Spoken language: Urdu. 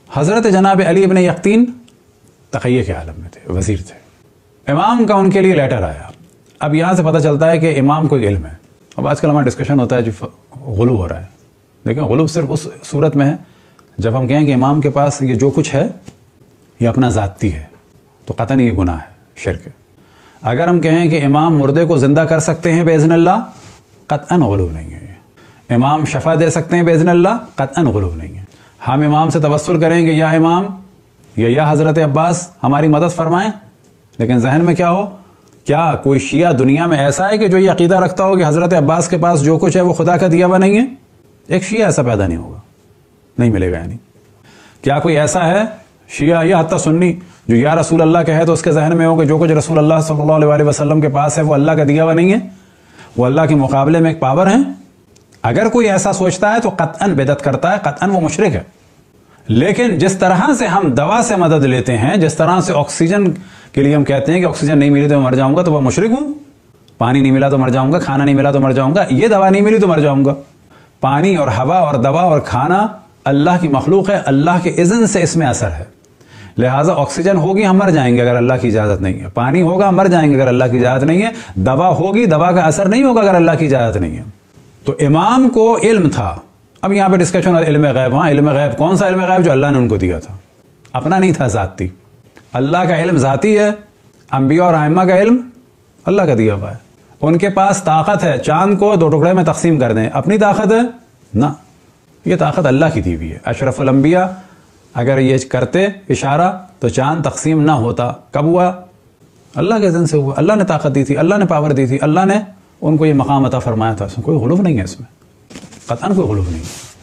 حضرت جناب علی ابن یقطین تقیہ کے عالم میں تھے، وزیر تھے. امام کا ان کے لیے لیٹر آیا. اب یہاں سے پتہ چلتا ہے کہ امام کو علم ہے. اب آج کل ہمارا ڈسکشن ہوتا ہے جو غلو ہو رہا ہے. دیکھیں غلو صرف اس صورت میں ہے جب ہم کہیں کہ امام کے پاس یہ جو کچھ ہے یہ اپنا ذاتی ہے تو قطعاً یہ گناہ ہے، شرک ہے. اگر ہم کہیں کہ امام مردے کو زندہ کر سکتے ہیں باذن اللہ، قطعاً غلو نہیں ہے. امام شفا دے سکتے ہیں باذن اللہ، قطعاً غلو نہیں ہے. ہم امام سے توسل کریں گے یا امام یا حضرت عباس ہماری مدد فرمائیں، لیکن ذہن میں کیا ہو، کیا کوئی شیعہ دنیا میں ایسا ہے کہ جو یہ عقیدہ رکھتا ہو کہ حضرت عباس کے پاس جو کچھ ہے وہ خدا کا دیا ہوا نہیں ہے؟ ایک شیعہ ایسا پیدا نہیں ہوگا، نہیں ملے گا. یعنی کیا کوئی ایسا ہے شیعہ یا حتی سنی جو یا رسول اللہ کہے تو اس کے ذہن میں ہو کہ جو کچھ رسول اللہ صلی اللہ علیہ وسلم کے پاس ہے وہ اللہ کا دیا ہوا نہیں ہے، وہ اللہ کے مقابلے میں ایک پاور ہیں؟ اگر کوئی ایسا سوچتا ہے تو قطعاً بدعت کرتا ہے، قطعاً وہ مشرک ہے. لیکن جس طرح سے ہم دوا سے مدد لیتے ہیں، جس طرح سے آکسیجن کے لیے ہم کہتے ہیں کہ آکسیجن نہیں ملی تو میں مر جاؤں گا تو وہ مشرک ہوں. پانی نہیں ملا تو مر جاؤں گا، کھانا نہیں ملا تو مر جاؤں گا، یہ دوا نہیں ملی تو مر جاؤں گا. پانی اور ہوا اور دوا اور کھانا اللہ کی مخلوق ہے، اللہ کے اذن سے اس میں اثر ہے. لہٰذا آکسیجن ہوگی ہم مر جائیں گے اگر اللہ کی اجازت نہیں ہے، پانی ہوگا ہم مر جائیں گے اگر اللہ کی اجازت نہیں ہے، دوا ہوگی دوا کا اثر نہیں ہوگا اگر اللہ کی اجازت نہیں ہے. تو امام کو علم تھا. اب یہاں پہ ڈسکشن علم غیب. ہاں علم غیب کون سا علم غیب؟ جو اللہ نے ان کو دیا تھا، اپنا نہیں تھا، ذاتی. اللہ کا علم ذاتی ہے، انبیاء اور ائمہ کا علم اللہ کا دیا ہوا ہے. ان کے پاس طاقت ہے چاند کو 2 ٹکڑے میں تقسیم کر دیں، اپنی طاقت ہے نہ، یہ طاقت اللہ کی دی ہوئی ہے. اشرف الانبیاء اگر یہ کرتے اشارہ تو چاند تقسیم نہ ہوتا. کب ہوا؟ اللہ کے اذن سے ہوا. اللہ نے طاقت دی تھی، اللہ نے پاور دی تھی، اللہ نے ان کو یہ مقام عطا فرمایا تھا. اس میں کوئی غلو نہیں ہے، اس میں قطعاً کوئی غلو نہیں ہے.